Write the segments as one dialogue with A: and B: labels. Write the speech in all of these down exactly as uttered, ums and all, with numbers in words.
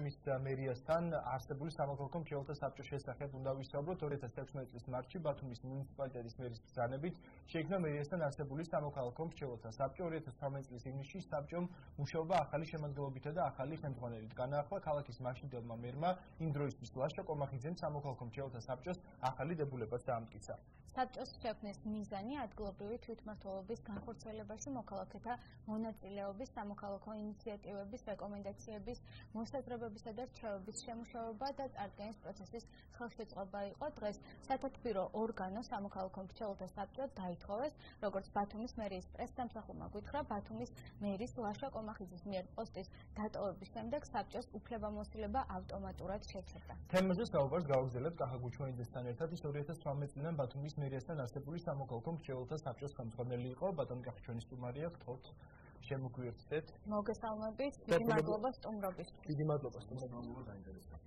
A: მის მერიასთან არსებული სამოქალაქო მრჩეველთა საბჭოს შესახებ უნდა ვისაუბროთ. ორი ათას თექვსმეტი წლის მარტში ბათუმის მუნიციპალიტეტის მერის ბრძანებით შეიქმნა მერიასთან არსებული სამოქალაქო მრჩეველთა საბჭო. ორი ათას თვრამეტი წლის ივნისში საბჭომ მუშაობა ახალი შემადგენლობითა და ახალი ხელმძღვანელობით განაახლა. ქალაქის მაშინდელმა მერმა იმ დროისთვის ლაშა კომახიძემ სამოქალაქო მრჩეველთა საბჭოს ახალი დებულებაც დაამტკიცა.
B: საბჭოს შექმნის მიზანი ადგილობრივი თვითმმართველობის განხორციელებაში მოქალაქეთა მონაწილეობის, სამოქალაქო ინიციატივების, რეკომენდაციების, მოსაზრებებისა და რჩევების შემუშავება და წარდგენის პროცესის ხელშეწყობა იყო. დღეს სათათბირო ორგანო სამოქალაქო მრჩეველთა საბჭო დაითხოვეს, როგორც ბათუმის მერის პრესსამსახურმა გითხრა, ბათუმის მერის ლაშა კომახიძის მიერ პოსტის დატოვების შემდეგ საბჭოს უფლებამოსილება ავტომატურად შეჩერდა.
A: თემაზე საუბარს გავაგრძელებთ კაკა გუჩმანიძესთან ერთად. ის ორი ათას თვრამეტი წლიდან ბათუმის მერიასთან არსებული სამოქალაქო მრჩეველთა საბჭოს ხელმძღვანელი იყო. ბატონი კაკა, ჩვენი სტუმარია, გთხოვთ შემოგვიერთდეთ.
B: მოგესალმებით, დიდი მადლობა სტუმრობისთვის.
A: დიდი მადლობა სტუმრობისთვის. დაინტერესდა.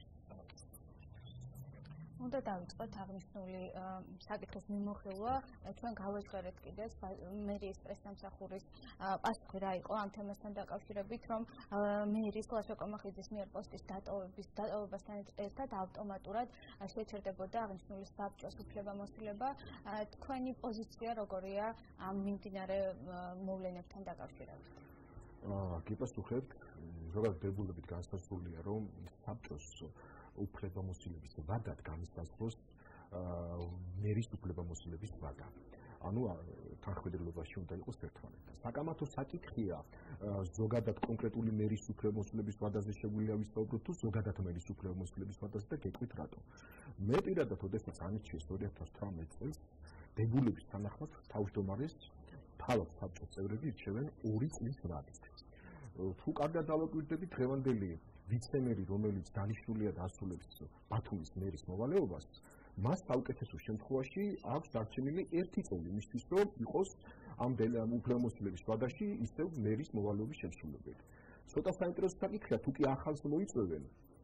B: უნდა დავიწყოთ აღნიშნული საკითხის მიმოხილვა. ჩვენ გავეშღერეთ კიდეც მერის პრესსამსახურის პასუხი რა იყო ამ თემასთან დაკავშირებით, რომ მერის ლაშა კომახიძის მიერ პოსტის დატოვების დატოვებასთან ერთად ავტომატურად შეჩერდებოდა აღნიშნული საბჭოს უფლებამოსილება. თქვენი პოზიცია როგორია ამ მიმდინარე მოვლენებთან დაკავშირებით?
C: გიპასუხებთ, ზოგადად დებულებით განსაზღვრულია, რომ საბჭოს უფლებამოსილების ვადად განსაზღვროს მერის უფლებამოსილების ვადა. ანუ თანხმდებლობაში უნდა იყოს ერთმანეთთან. საკამათო საკითხია ზოგადად კონკრეტული მერის უფლებამოსილების ვადაზე შეგვიძლია ვისაუბროთ თუ ზოგადად მერის უფლებამოსილების ვადაზე და გეტყვით რატომ. მე პირადად ოდესაც ანიჭეს ორი ათას თვრამეტი წელს დებულების თანახმად თავმჯდომარეს თავად საბჭოს წევრები ირჩევენ ორი წლის ვადით. თუ კარგად დავაკვირდებით დღევანდელი ვიცემერი, რომელიც დანიშნულია და ასრულებს ბათუმის მერის მოვალეობას, მას საუკეთესო შემთხვევაში აქვს დარჩენილი ერთი წელი იმისთვის, რომ იყოს ამ უფლებამოსილების ვადაში ისევ მერის მოვალეობის შემსრულებელი. ცოტა საინტერესო საკითხია, თუ კი ახალს მოიწვევენ,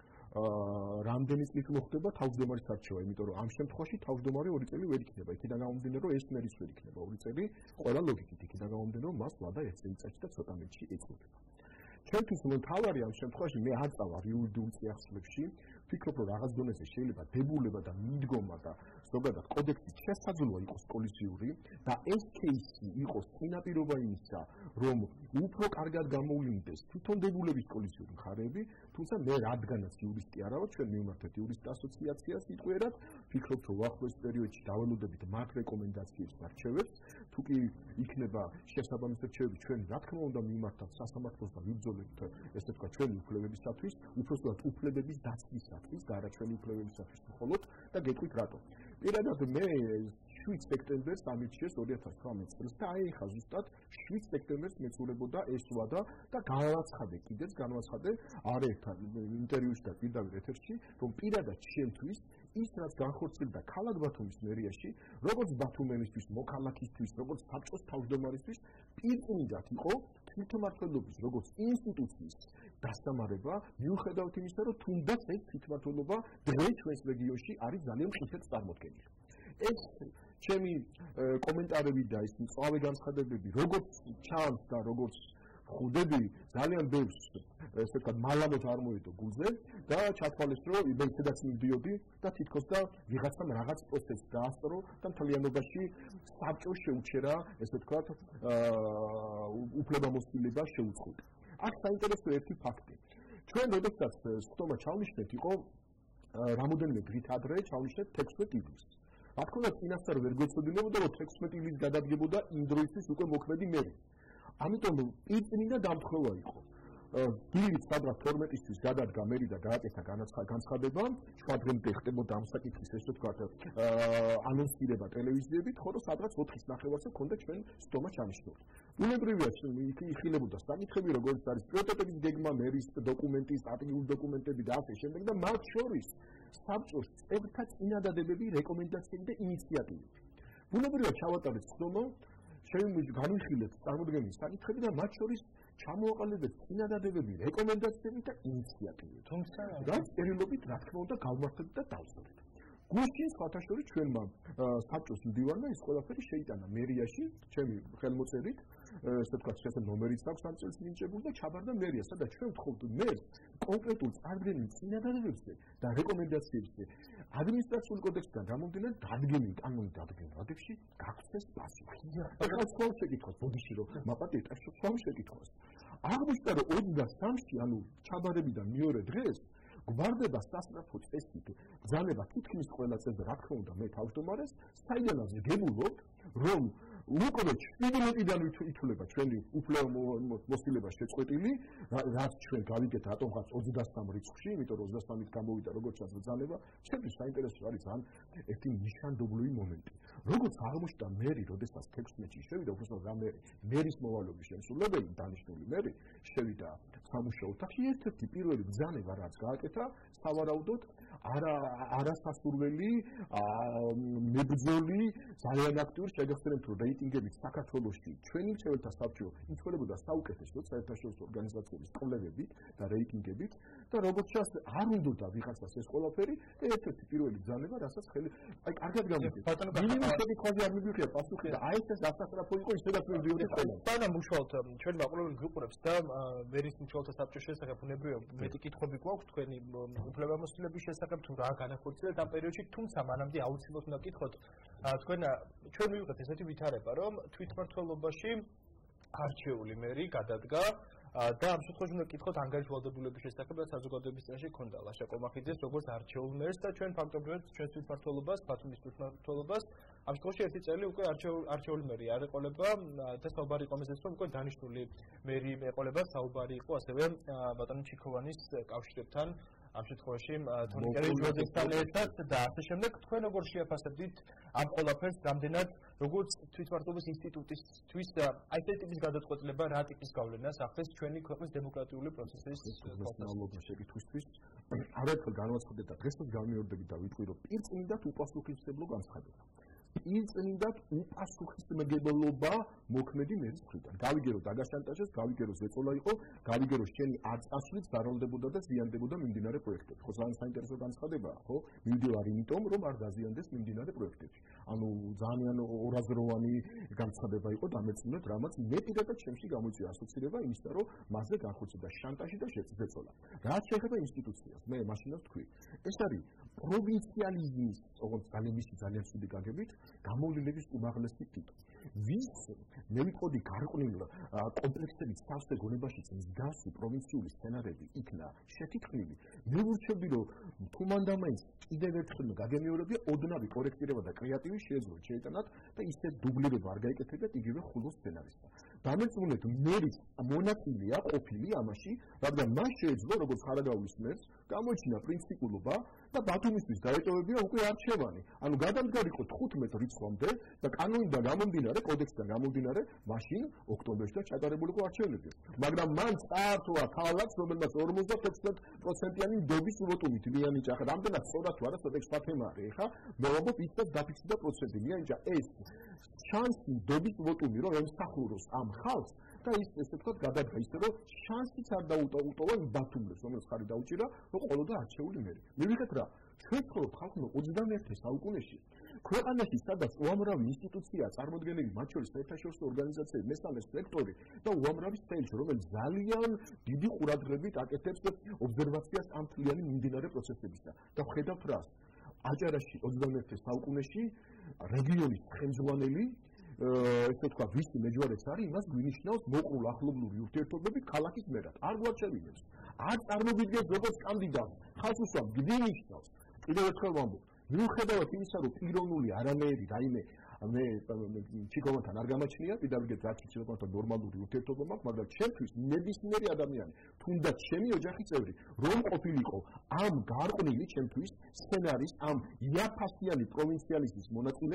C: რამდენი წლით მოხდება თავმჯდომარის არჩევა, იმიტომ რომ ამ შემთხვევაში თავმჯდომარე ორი წელი ვერ იქნება. იქიდან გამომდინარე, რომ ეს მერის ვერ იქნება ორი წელი, ყველა ლოგიკით იქიდან გამომდინარე, რომ მას ვადა ერთ წელიწადში და ცოტა მეტში ეწოდება. ჩვენთვის მთავარი ამ შემთხვევაში მე არ წავარ იურიდიულ წიაღსლებში, ვფიქრობ, რომ რაღაც დონეზე შეიძლება დებულება და მიდგომა და ზოგადად კოდექსის შესაძლოა იყოს კოლიზიური და ეს кейსი იყოს წინაპირობა იმისა, რომ უფრო კარგად გამოვლინდეს თვითონ დებულების კოლიზიური მხარეები, თუმცა მე რადგანაც იურისტი არა ვარ, ჩვენ მივმართეთ იურისტთა ასოციაციას სიტყვიერად, ვფიქრობთ, რომ უახლოეს პერიოდში დავალოდებით მათ რეკომენდაციებს და რჩევებს, თუ კი იქნება შესაბამისი რჩევები, ჩვენ რა თქმა უნდა მივმართათ სასამართლოს და ვიბრძოლებთ ესე თქვა ჩვენი უფლებებისათვის, უпростоად უფლებების დაცვისათვის და არა ჩვენი უფლებებისათვის მხოლოდ და გეტყვით რატო. პირადად მე შვიდ სექტემბერს ამირჩიეს ორი ათას თვრამეტი წელს და აი ხა ზუსტად შვიდ სექტემბერს მეცურებოდა ეს ვადა და განაცხადე კიდეც განაცხადე არაერთხელ ინტერვიუში და პირდაპირ ეთერში, რომ პირადად ჩემთვის ის რაც განხორციელდა ქალაქ ბათუმის მერიაში, როგორც ბათუმელისთვის, მოქალაქისთვის, როგორც საბჭოს თავმჯდომარისთვის, პირწმინდად იყო თვითმმართველობის როგორც ინსტიტუციის დასამარება, მიუხედავად იმისა, რომ თუნდაც ეს თვითმმართველობა დღეს ჩვენს რეგიონში არის ძალიან მყისეთ წარმოდგენილი. ეს ჩემი კომენტარები და ეს მწვავე განცხადებები, როგორც ჩანს და როგორც ხუდები ძალიან ბევრს ესე ვთქვათ მალამოთ არ მოედო გულზე და ჩათვალეს, რომ მე სადაც მივდიოდი და თითქოს და ვიღაცამ რაღაც პროცესს დაასწრო და მთლიანობაში საბჭოს შეუჩერა ესე ვთქვათ უფლებამოსილება შეუწყდა. აქ საინტერესო ერთი ფაქტი. ჩვენ როდესაც სტომა ჩავნიშნეთ, იყო რამოდენიმე დღით ადრე ჩავნიშნეთ თექვსმეტი ივლისს. რა თქმა უნდა, წინასწარ ვერ გვეცოდინებოდა, რომ თექვსმეტი ივლისს გადადგებოდა იმ დროისთვის უკვე მოქმედი მერი. ამიტომ პირწმინდა დამთხოვა იყო. დილით სადღაც თორმეტისთვის გადადგა მერი და გააკეთა განცხადება, სხვა დღემდე ხდებოდა ამ საკითხის ესე ვთქვათ ანონსირება ტელევიზიებით, ხოლო სადღაც ოთხის ნახევარზე ქონდა ჩვენ სტომა ჩანიშნული. ბუნებრივია იხილებოდა საკითხები, როგორც არის პრიორიტეტების გეგმა, მერის დოკუმენტი, სტრატეგიული დოკუმენტები და ასე შემდეგ და მათ შორის საბჭოს წევრთა წინადადებები, რეკომენდაციები და ინიციატივები. ბუნებრივია ჩავატარეთ სტომა, განვიხილეთ წარმოდგენილი საკითხები და მათ შორის ჩამოაყალიბეთ წინადადებები, რეკომენდაციები და ინიციატივები.
A: თუმცა
C: რაც წერილობით რა თქმა უნდა გავმართეთ და დავწერეთ. გუშინ სხვათა შორის ჩვენმა საბჭოს მდივანმა ეს ყველაფერი შეიტანა მერიაში, ჩემი ხელმოწერით ესე ვთქვათ, შესაძლოა ნომერიც აქვს ამ წელს მინიჭებული და ჩაბარდა მერია, სადაც ჩვენ ვთხოვთ მერს კონკრეტულ წარდგენილ წინადადებებზე და რეკომენდაციებზე ადმინისტრაციული კოდექსიდან გამომდინარე დადგენილ კანონით დადგენილ ვადებში გაქცეს პასუხი. ახლა სხვა შეკითხვას ბოდიში რომ მაპატიეთ, სხვა შეკითხვას. აღმოჩნდა რომ ოცდასამში, ანუ ჩაბარებიდან მეორე დღეს გვარდება სასწრაფო წესით ბრძანება თითქმის ყველა წელს, რა თქმა უნდა, მე თავმჯდომარეს, საიდანაც გებულობ, რომ უკვე შვიდმეტიდან ითვლება ჩვენი უფლებამოსილება შეწყვეტილი, რაც ჩვენ გავიგეთ რატომღაც ოცდასამ რიცხვში, იმიტომ რომ ოცდასამით გამოვიდა როგორც ჩანს ბრძანება, ჩემთვის საინტერესო არის ძალიან ერთი ნიშანდობლივი მომენტი. როგორც აღმოჩნდა მერი, როდესაც თექვსმეტში შევიდა, უბრალოდ რა მერი, მერის მოვალეობის შემსრულებელი, დანიშნული მერი, შევიდა სამუშაო ოთახში, ერთ-ერთი პირველი ბრძანება, რაც გააკეთა, სავარაუდოდ არა არასასურველი, მებრძოლი, ძალიან აქტიური შეგახსენებთ, რომ რეიტინგებით საქართველოში ჩვენი მრჩეველთა საბჭო იცვლებოდა საუკეთესოდ საერთაშორისო ორგანიზაციების კვლევებით და რეიტინგებით და როგორც ჩანს არ უნდოდა ვიღაცას ეს ყველაფერი და ერთ-ერთი პირველი ბრძანება, რასაც ხელი აი კარგად გამიგეთ. მინიმუმ შეკითხვაზე არ მიგვიღია პასუხი და აი ეს დასასწრაფო იყო ისედაც მივდიოდი ყველა.
A: ბანამ უშუალოდ ჩვენ მაყურებელი გიყურებს და მერის მრჩეველთა საბჭოს შესახებ ბუნებრივია მეტი კითხვები გვაქვს თქვენი უფლებამოსილების შესახებ თუ რა განახორციელეთ ამ პერიოდში, თუმცა მანამდე აუცილებლად უნდა გკითხოთ თქვენ ჩვენ მივიღეთ ესეთი ვითარება, რომ თვითმმართველობაში არჩეული მერი გადადგა და ამ შემთხვევაში უნდა გკითხოთ ანგარიშვალდებულების შესახებ და საზოგადოების წინაშე ქონდა ლაშა კომახიძეს როგორც არჩეულ მერს და ჩვენ ფაქტობრივად ჩვენ თვითმმართველობას, ბათუმის თვითმმართველობას ამ შემთხვევაში ერთი წელი უკვე არჩეული მერი არ ეყოლება და საუბარი იყო ამაზე, რომ უკვე დანიშნული მერი ეყოლება, საუბარი იყო ასევე ბატონი ჩიქოვანის კავშირებთან ამ შემთხვევაში თორნიკე ჯოზეფთან ერთად და ასე შემდეგ. თქვენ როგორ შეაფასებდით ამ ყველაფერს, რამდენად როგორც თვითმმართველობის ინსტიტუტისთვის აი ეს ტიპის გადაწყვეტილება, რა ტიპის გავლენას ახდენს ჩვენი ქვეყნის დემოკრატიული პროცესის
C: კონსტიტუციის შეკითხვისთვის? არაერთხელ განვაცხადეთ და დღესაც გამიორდებით და ვიტყვი, რომ პირწმინდად უპასუხისმგებლო განცხადება. პირწმინდად უპასუხისმგებლობა მოქმედი მერის მხრიდან. გავიგერო დაგაშანტაჟეს, გავიგერო ზეწოლა იყო, გავიგერო შენი არ წასვლით დაროლდებოდა და ზიანდებოდა მიმდინარე პროექტები. ხო, ძალიან საინტერესო განცხადებაა, ხო? მივდივარ იმიტომ, რომ არ დაზიანდეს მიმდინარე პროექტები. ანუ ძალიან ორაზროვანი განცხადება იყო დამეწუნეთ, რამაც მე პირადად ჩემში გამოიწვია ასოცირება იმისა, რომ მასზე განხორციელდა შანტაჟი და ზეწოლა. რაც შეეხება ინსტიტუციას, მე მაშინაც თქვი, ეს არის პროვინციალიზმის, ოღონდ ძალიან მისი ძალიან ცუდი გაგებით, გამოვლენების უმაღლესი ტიპი. ვის მე ვიტყოდი გარყვნილ კომპლექსებით სავსე გონებაშიც მსგავსი პროვინციული სცენარები იქნა შეთითქმული, მე ვურჩევდი, რომ თუ მანდამაინც კიდევ ერთხელ გაგემეორებია ოდნავი კორექტირება და კრეატივი შეეძლო შეიტანათ და ისეთ დუბლირება არ გაიკეთებიათ იგივე ხულოს სცენარისთან. დამეწუნეთ მერის მონაწილეა ყოფილი ამაში, რადგან მას შეეძლო როგორც ხარაგაულის მერს გამოიჩინა პრინციპულობა და ბათუმისთვის დაეტოვებია უკვე არჩევანი. ანუ გადამდგარიყო თხუთმეტ რიცხვამდე და კანონიდან გამომდინარე, კოდექსიდან გამომდინარე, მაშინ ოქტომბერში და ჩატარებულიყო არჩევნები. მაგრამ მან წაართვა ქალაქს, რომელმაც ორმოცდაექვსი პროცენტიანი ნდობის ვოტუმით მიანიჭა. ახლა რამდენად სწორად თუ არა, ცოტა ექსპათემა არის. ხა მე ვამბობ ისეთ დაფიქსირდა პროცენტი მიანიჭა ეს შანსი ნდობის ვოტუმი, რომ ემსახუროს ამ ხალხს და ის ესე ვთქვათ გადადგა ისე, რომ შანსიც არ დაუტოვა იმ ბათუმებს, რომელიც ხარი დაუჭირა, რომ ყოლოდა არჩეული მერი. მივიღეთ რა, ჩვენ ვცხოვრობ ხალხმა ოცდამეერთე საუკუნეში. ქვეყანაში, სადაც უამრავი ინსტიტუცია წარმოდგენილი, მათ შორის საერთაშორისო ორგანიზაციები, მესამე სექტორი და უამრავი სეილში, რომელიც ძალიან დიდი ყურადღებით აკეთებს ობსერვაციას ამ მთლიანი მიმდინარე პროცესებისა. და ვხედავთ რას? აჭარაში ოცდამეერთე საუკუნეში რეგიონის ხელმძღვანელი ესე ვთქვათ, ვისი მეჯვარეც არის, იმას გვინიშნავს მოყრულ ახლობლური ურთიერთობებით ქალაქის მერად. არ გვარჩევინებს. არ წარმოგიდგენთ როგორც კანდიდატს, ხალხს უსვამს, გვინიშნავს. კიდევ ერთხელ ვამბობ, მიუხედავად იმისა, რომ პიროვნული არანაირი რაიმე მე ჩიქოვანთან არ გამაჩნია, პირდაპირ რაც ჩიქოვანთან ნორმალური ურთიერთობა მაქვს, მაგრამ ჩემთვის ნებისმიერი ადამიანი, თუნდაც ჩემი ოჯახის წევრი, რომ ყოფილიყო ამ გარყვნილი ჩემთვის სცენარის, ამ იაფასიანი პროვინციალიზმის მონაწილე,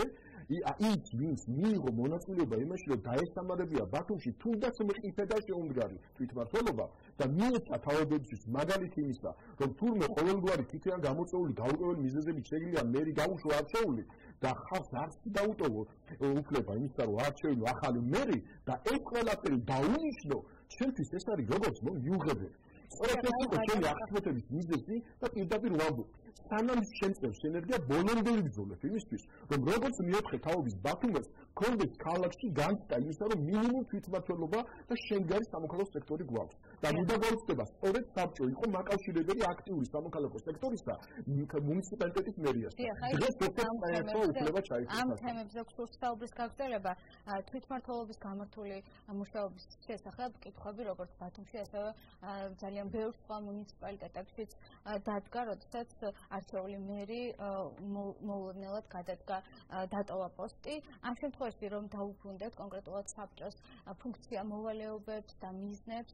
C: ის ვინც მიიღო მონაწილეობა იმაში, რომ დაესამარებია ბათუმში თუნდაც მყიფე და შეუმდგარი თვითმმართველობა და მიეცა თავადებისთვის მაგალითი იმისა, რომ თურმე ყოველგვარი თითოეულ გამოწვეული გაურკვეველი მიზეზებით შეიძლება მერი გაუშვა არჩეული და ხალხს არც დაუტოვო უფლება იმისა, რომ არჩეულო ახალი მერი და ეს ყველაფერი დაუნიშნო, ჩემთვის ეს არის როგორც მომ მიუღებელი. სწორედ ეს იყო ჩემი აღსანიშნავების მიზეზი და პირდაპირ ვამბობ. სანამ შემწევს ენერგია ბოლომდე იბრძოლებ იმისთვის, რომ როგორც მიოთხე თაობის ბათუმას კონდეს ქალაქში განცდა იმისა, რომ მინიმუმ თვითმმართველობა და შემდგარი სამოქალაქო სექტორი გვაქვს. და მუდმივობა სწორედ საბჭო იყო მაკავშირებელი აქტიური სამოქალაქო სექტორისა მუნიციპალიტეტის მერიასთან. დღეს ეს უფლება ჩაიწერა.
B: ამ თემებზე გსურს საუბრის გაგრძელება თვითმმართველობის გამართული მუშაობის შესახებ კითხვები როგორც ბათუმში, ასევე ძალიან ბევრ სხვა მუნიციპალიტეტებშიც დადგა, როდესაც არჩეული მერი მოულოდნელად გადადგა დატოვა პოსტი. ამ შემთხვევაში რომ დაუბრუნდეთ კონკრეტულად საბჭოს ფუნქცია მოვალეობებს და მიზნებს,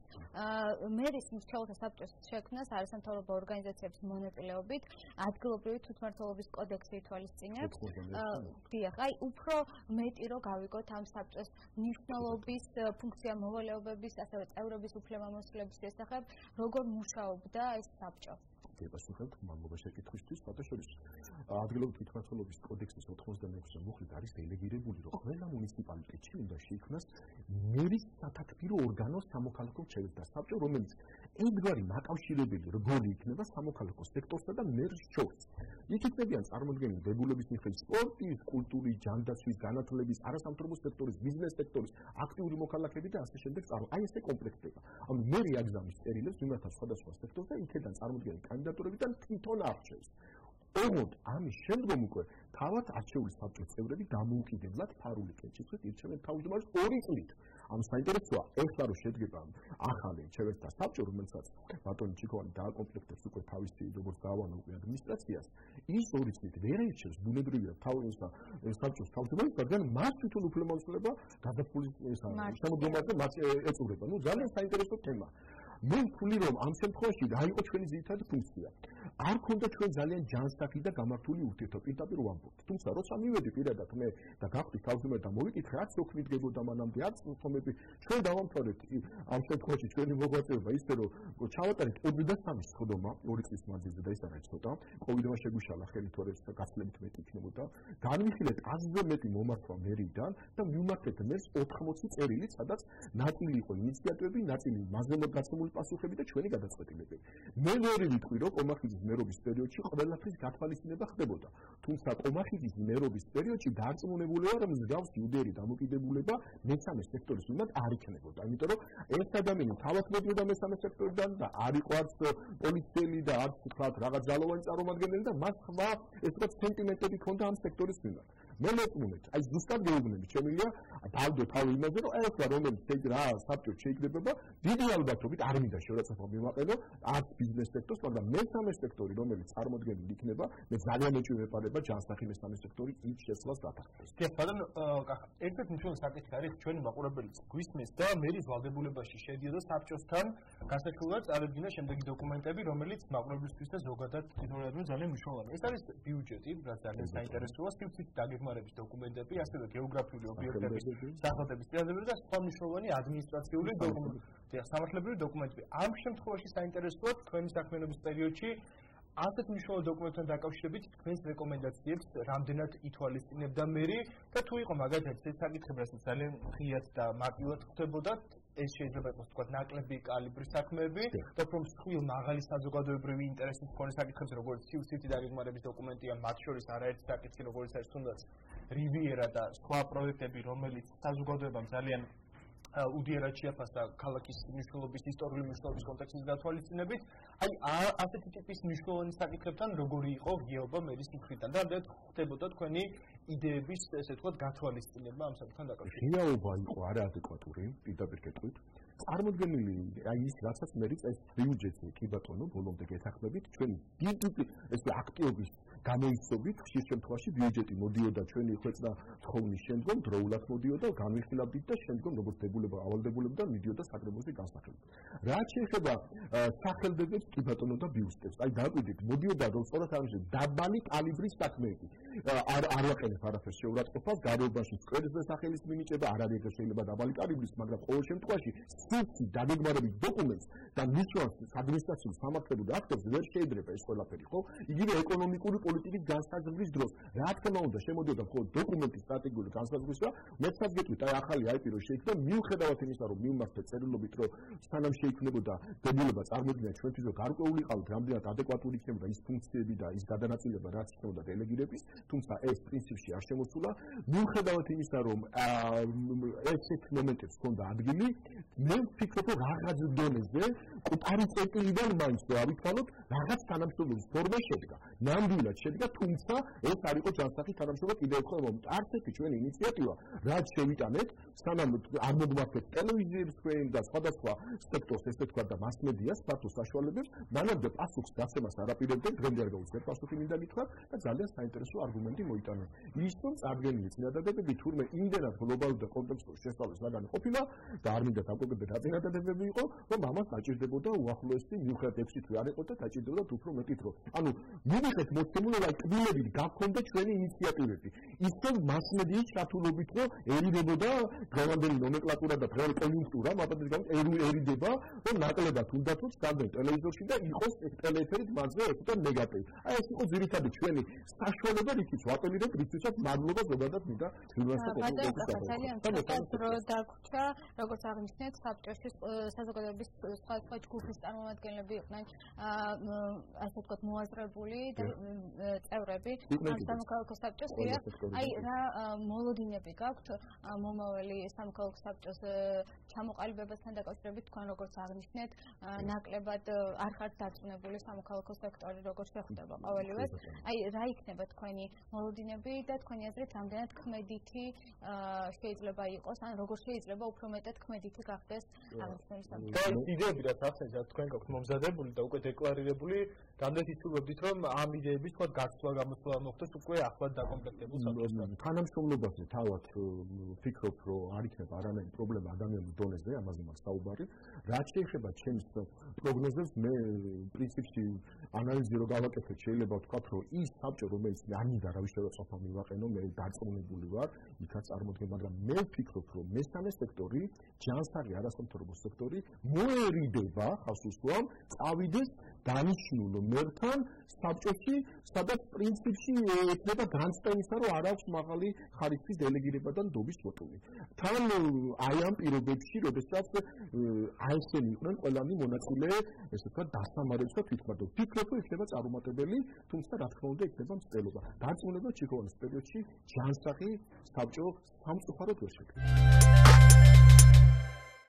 B: მერის მრჩეველთა საბჭოს შექმნას არასამთავრობო ორგანიზაციების მონაწილეობით ადგილობრივი თვითმმართველობის კოდექსი ითვალისწინებს. დიახ, აი უფრო მეტი რო გავიგოთ ამ საბჭოს მნიშვნელობის, ფუნქცია მოვალეობების, ასევე წევრების უფლებამოსილების შესახებ, როგორ მუშაობდა ეს საბჭო.
C: გასუხებთ მამობა შეკითხვისთვის, ფოტოშორის ადგილობრივი თვითმმართველობის კოდექსის ოთხმოცდამექვსე მუხლით არის დელეგირებული, რომ ყველა მუნიციპალიტეტში უნდა შეიქმნას მერის სათათბირო ორგანო სამოქალაქო მრჩეველთა საბჭო, რომელიც ერთგვარი მაკავშირებელი რგოლი იქნება სამოქალაქო სექტორსა და მერს შორის. იქ იქნებიან წარმოდგენილი დებულების მიხედვით სპორტის, კულტურის, ჯანდაცვის, განათლების, არასამთავრობო სექტორის, ბიზნეს სექტორის აქტიური მოქალაქეები და ასე შემდეგ. აი ესე კომპლექტება. ანუ მერი აგზავნის წერილებს მიმართა სხვადასხვა სექტორს და იქიდან წარმოდგენილი კანდიდატურებიდან თვითონ არჩევს. ოღონდ ამის შემდგომ უკვე თავად არჩეული საბჭოს წევრები დამოუკიდებლად ფარული კენჭისყრით ირჩევენ თავმჯდომარეს ორი წლით. ამ საინტერესოა, ეხლა რომ შედგება ახალი მრჩეველთა საბჭო, რომელსაც ბატონი ჩიქოვანი დააკომპლექტებს უკვე თავისი როგორც დაავანა უკვე ადმინისტრაციას, ის ორი წლით ვერ ირჩევს ბუნებრივია თავის საბჭოს თავმჯდომარეს, მაგრამ მას თვითონ უფლებამოსილება გადაფულის შემოგვიმართა მას ეწურება. ნუ ძალიან საინტერესო თემა. მე ვთვლი რომ ამ შემთხვევაში რა იყო ჩვენი ძირითადი ფუნქცია. არ ქონდა ჩვენ ძალიან ჯანსაღი და გამართული ურთიერთობა პირდაპირ ვამბობთ. თუმცა როცა მივედი პირადად მე და გავხდი თავმჯდომარე და მოვიკითხე, რაც ოქმით გებოდა მანამდე, რაც ხომები ჩვენ დავამთავრეთ ამ შემთხვევაში ჩვენი მოღვაწეობა ისე რომ ჩავატარეთ ოცდასამი სხდომა ორი წლის მანძილზე და ის არა ცოტა. კოვიდმა შეგვიშალა ხელი თორეს გასვლებით მეტი იქნებოდა. განვიხილეთ ათზე მეტი მომართვა მერიდან და მივმართეთ მერს ოთხმოცი წერილი, სადაც ნაწილი იყო ინიციატივები, ნაწილი მასშტაბურად გაცემული პასუხები და ჩვენი გადაწყვეტილებები. მე ვერ ვიტყვი რომ კომახიძის მერობის პერიოდში ყველაფრის გათვალისწინება ხდებოდა. თუმცა კომახიძის მერობის პერიოდში დარწმუნებულია რომ მსგავსი უდიერი დამოკიდებულება მესამე სექტორის მიმართ არ იქნებოდა. იმიტომ რომ ეს ადამიანი თავად მოდიოდა მესამე სექტორიდან და არ იყო არც პოლიციელი და არც თქვათ რაღაც ძალოვანი წარმომადგენელი და მას ხმა ეს თქვათ სენტიმენტები ჰქონდა ამ სექტორის მიმართ. მე მეკმუნეთ, აი ზუსტად გეუბნები, შემიძლია დავდო თავი იმაზე, რომ ეხლა რომელიც რა საბჭოს შეიკრიბება, დიდი ალბათობით არ მინდა შევაცახო მივაყენო არც ბიზნეს სექტორს, მაგრამ მესამე სექტორი, რომელიც წარმოდგენილი იქნება, მე ძალიან მეჭვი მეპარება ჯანსაღი მესამე სექტორი იქ შეცვლას გათხრას.
A: კი, ბატონო, კახა, ერთ-ერთი მნიშვნელოვანი საკითხი არის ჩვენი მაყურებელიც გვისმის და მერის ვალდებულებაში შედიოდა საბჭოსთან გასაშლელად წარადგინა შემდეგი დოკუმენტები, რომელიც მაყურებლისთვის და ზოგადად თითოეულადმე ძალიან მნიშვნელოვანია. ეს არის ბიუჯეტი, რაც ძალიან საინტერესოა, სივრცით დაგეგმარების დოკუმენტები, ასევე გეოგრაფიული ობიექტების სახელების წინადადებები და სხვა მნიშვნელოვანი ადმინისტრაციული დოკუმენტები, სამართლებრივი დოკუმენტები. ამ შემთხვევაში საინტერესოა თქვენი საქმიანობის პერიოდში ასეთ მნიშვნელოვან დოკუმენტთან დაკავშირებით თქვენს რეკომენდაციებს რამდენად ითვალისწინებდა მერი და თუ იყო მაგალითად ეს საკითხები, რასაც ძალიან ღიად და მარტივად ხდებოდა, ეს შეიძლება იყოს თქვა ნაკლები კალიბრის საქმეები და უფრო მსხვილ მაღალი საზოგადოებრივი ინტერესის მქონე საკითხებს, როგორც სივრცითი დაგეგმარების დოკუმენტია, მათ შორის არაერთი საკითხი, როგორც არის თუნდაც რივიერა და სხვა პროექტები, რომელიც საზოგადოებამ ძალიან უდიერად შეაფასა ქალაქის მნიშვნელობის, ისტორიული მნიშვნელობის კონტექსტის გათვალისწინებით. აი ასეთი ტიპის მნიშვნელოვანი საკითხებთან როგორი იყო ღიაობა მერის მხრიდან და ამდენად ხდებოდა თქვენი იდეების, ესე ვთქვათ, გათვალისწინება ამ საკითხთან დაკავშირებით.
C: ღიაობა იყო არაადეკვატური, პირდაპირ გეტყვით. წარმოდგენილი აი ის რასაც მერიც ეს ბიუჯეტი კი ბატონო ბოლომდე გეთანხმებით ჩვენი დიდი ესე აქტიობის გამოიწობით ხშირ შემთხვევაში ბიუჯეტი მოდიოდა ჩვენი ხვეწდა თხოვნის შემდგომ დროულად მოდიოდა განვიხილავდით და შემდგომ როგორც დებულება ავალდებულება და მიდიოდა საკრებულოს განსახილვად. რაც შეეხება სახელდებებს კი ბატონო და ბიუსტებს აი დაგვიდით მოდიოდა რომ სწორად ამჟამად დაბალი კალიბრის საქმეები არ არ ვაყენებ არაფერს შეურაცხყოფას გარეუბანში სკვერზე სახელის მინიჭება არ არის შეიძლება დაბალი კალიბრის მაგრამ ყოველ შემთხვევაში სულში დაგეგმარებით დოკუმენტს და ნიშნავს ადმინისტრაციულ სამართლებრივ აქტებს ვერ შეიძლება ეს ყველაფერი, ხო? იგივე ეკონომიკური პოლიტიკის განსაზღვრის დროს, რა თქმა უნდა, შემოდიოდა მხოლოდ დოკუმენტის სტრატეგიული განსაზღვრისა, მეცაც გეტყვით, აი ახალი აიპი რო შეიქმნა, მიუხედავად იმისა, რომ მივმართეთ წერილობით, რომ სანამ შეიქმნებოდა დებულება წარმოიდგინეთ ჩვენთვის, რომ გარკვეული ყავით, რამდენად ადეკვატური იქნებოდა ის ფუნქციები და ის გადანაწილება, რაც იქნებოდა დელეგირების, თუმცა ეს პრინციპში არ შემოსულა, მიუხედავად იმისა, რომ ესეთ მომენტებს ჰქონდა ადგილი, მე ვფიქრობ, რომ რაღაც დონეზე კუპარი წერტილიდან მაინც რო ავითვალოთ, რაღაც თანამშრომლობის ფორმა შედგა. ნამდვილად შედგა, თუმცა ეს არ იყო ჯანსაღი თანამშრომლობა კიდევ ერთხელ მომენტ. არც ერთი ჩვენი ინიციატივა, რაც შევიტანეთ, სანამ არ მოგმართეთ ტელევიზიებს თქვენ და სხვადასხვა სექტორს, ესე თქვა და მასმედიას, ფართო საშუალებებს, მანამდე პასუხს გაცემას არ აპირებდნენ, დღემდე არ გაუწევთ პასუხი მინდა გითხრათ და ძალიან საინტერესო არგუმენტი მოიტანა. ის რომ წარდგენილი წინადადებები თურმე იმდენად გლობალურ და კონტექსტურ შესწავლის საგანი ყოფილა და არ მინდა საკუთრებად დაწინადადებები იყო, რომ ამას დაჭირდებოდა უახლოესი მიუხედავად ექვსი თვე არ იყო და დაჭირდებოდა უფრო მეტი დრო. ანუ მივიღეთ მოცემულობა კბილებით გაქონდა ჩვენი ინიციატივები. ის რომ მასმედიის ჩათულობით რომ ერიდებოდა დღევანდელი ნომენკლატურა და დღევანდელი კონიუნქტურა, მათთვის გამო ერიდება, რომ ნაკლებად უნდათ რომ ჩადდნენ ტელევიზორში და იყოს ტელეეთერით მასზე ეხუთა ნეგატივი. აი ეს იყო ძირითადი ჩვენი საშუალება, რითიც ვაპელირებთ, რითიცაც მადლობა ზოგადად მინდა ვიმასწრებთ.
B: ძალიან დრო დაგვრჩა, როგორც აღნიშნეთ, საბჭოში საზოგადოების სხვადასხვა ჯგუფის წარმომადგენლები იყვნენ, ასე ვთქვათ, მოაზრებული და წევრები სამოქალაქო საბჭოს. აი რა მოლოდინები გაქვთ მომავალი სამოქალაქო საბჭოს ჩამოყალიბებასთან დაკავშირებით, თქვენ როგორც აღნიშნეთ, ნაკლებად არ ხართ დარწმუნებული სამოქალაქო სექტორი როგორ შეხვდება ყოველივეს. აი რა იქნება თქვენი მოლოდინები და თქვენი აზრით რამდენად ქმედითი შეიძლება იყოს, ან როგორ შეიძლება უფრო მეტად ქმედითი გახდეს აღნიშნული საბჭო.
A: და იდეები რაც ახსენეთ, თქვენ გაქვთ მომზადებული და უკვე დეკლარირებული, რამდენად იცნობთ, რომ ამ იდეების თქვა გაცვლა გამოცვლა მოხდეს უკვე ახლად დაკომპლექტებულ საბჭოსთან.
C: თანამშრომლობაზე თავად ვფიქრობ, რომ არ იქნება არანაირი პრობლემა ადამიანის დონეზე, ამაზე მაქვს საუბარი. რაც შეეხება ჩემს პროგნოზებს, მე პრინციპში ანალიზი რო გავაკეთებ, შეიძლება ვთქვათ, რომ ის საბჭო, რომელიც არ მინდა რა ვიშევა ყოფა მივაყენო, მე დარწმუნებული ვარ, იქაც წარმოდგენ, მაგრამ მე ვფიქრობ, რომ მესამე სექტორი, ჯანსაღი არასამთავრობო სექტორი მოერიდება, ხავს უსვამ, წავიდეს დანიშნულ მერთან საბჭოში, სადაც პრინციპში ექნება განწყენისა, რომ არ აქვს მაღალი ხარისხის დელეგირება და ნდობის ვოტული. თან აი ამ პირობებში, როდესაც აი ესენი იყვნენ ყველანი მონაწილე, ესე ვთქვათ, დასამარებსა თვითმარდო. ვფიქრობ, რომ იქნება წარუმატებელი, თუმცა რა თქმა უნდა იქნება მცდელობა. დარწმუნებულად ჩიქოვანის პერიოდში ჯანსაღი საბჭო სამწუხაროდ ვერ შედგება.